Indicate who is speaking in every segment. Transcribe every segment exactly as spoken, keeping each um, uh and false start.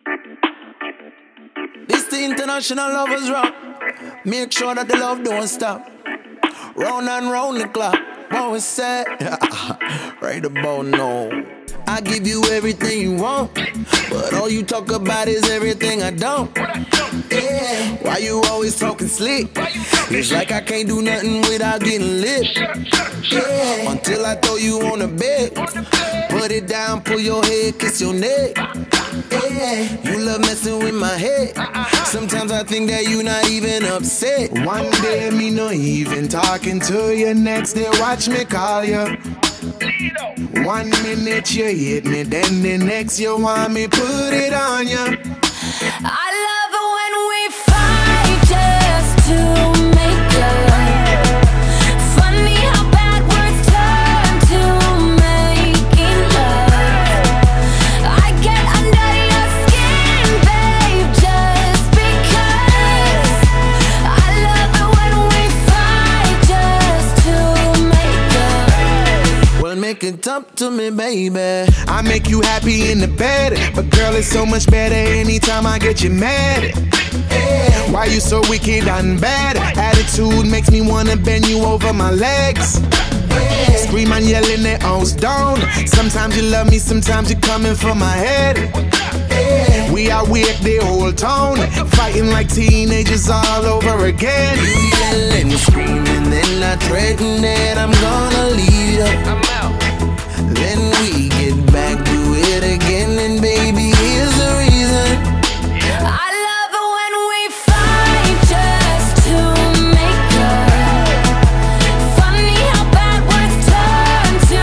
Speaker 1: This the international lovers rock. Make sure that the love don't stop. Round and round the clock. What we say? Right about now. I give you everything you want, but all you talk about is everything I don't. Yeah, why you always talking slick? It's like I can't do nothing without getting lit. Yeah, until I throw you on the bed. Put it down, pull your head, kiss your neck. Yeah, you love messing with my head. Sometimes I think that you not even upset.
Speaker 2: One day me no even talking to you, next day watch me call you. One minute you hate me, then the next you want me put it on you.
Speaker 3: I love it when we fight just to make love. Funny how bad words turn to making love. I get under your skin, babe, just because. I love it when we fight just to make love.
Speaker 1: Well, make it up to me, baby.
Speaker 2: I make you happy in the bed, but girl, it's so much better anytime I get you mad. Yeah. Why you so wicked and bad? Attitude makes me wanna bend you over my legs. Yeah. Scream and yell in the house down. Sometimes you love me, sometimes you're coming for my head. Yeah. We are weird the whole town, fighting like teenagers all over again.
Speaker 1: You yelling, screaming, then I threaten that I'm gonna leave you. I'm out. Then we get back to it again, and baby, here's the reason.
Speaker 3: I love it when we fight just to make love. Funny how bad words turn to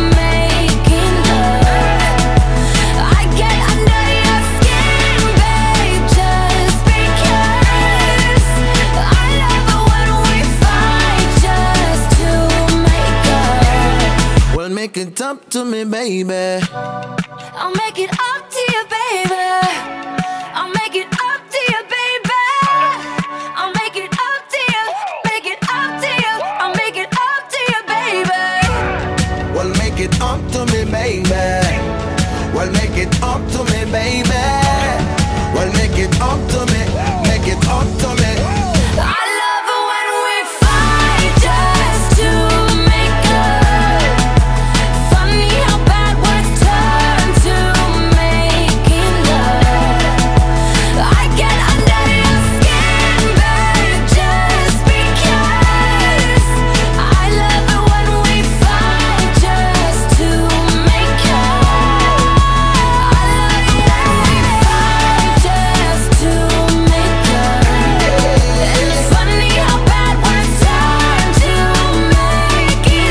Speaker 3: making love. I get under your skin, babe, just because. I love it when we fight just to make love.
Speaker 1: Well, make it up to me, baby.
Speaker 3: I'll make it up to you, baby. I'll make it up to you, baby. I'll make it up to you, make it up to you. I'll make it up to you, baby.
Speaker 1: Well, make it up to me, baby. Well, make it up to me, baby. Well, make it up to me, make it up to me.
Speaker 3: I love it when we fight just to make love. Funny how bad words turn to making love. I get under your skin, babe, just because. I love it when we fight just to make love. I love it when we fight just to make love. And it's funny how bad words turn to making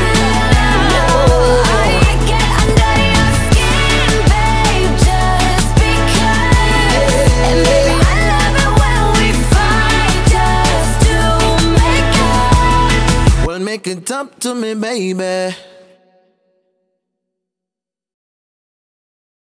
Speaker 3: love. I get under your skin, babe, just because. And baby, I love it when we fight just to make love.
Speaker 1: Well, make it up to me, baby.